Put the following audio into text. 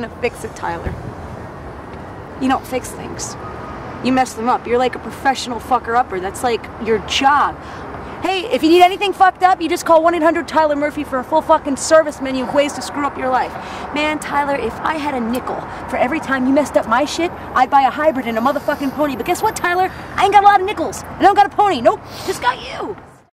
gonna fix it, Tyler. You don't fix things. You mess them up. You're like a professional fucker-upper. That's like your job. Hey, if you need anything fucked up, you just call 1-800-TYLER-MURPHY for a full fucking service menu of ways to screw up your life. Man, Tyler, if I had a nickel for every time you messed up my shit, I'd buy a hybrid and a motherfucking pony. But guess what, Tyler? I ain't got a lot of nickels. I don't got a pony. Nope, just got you.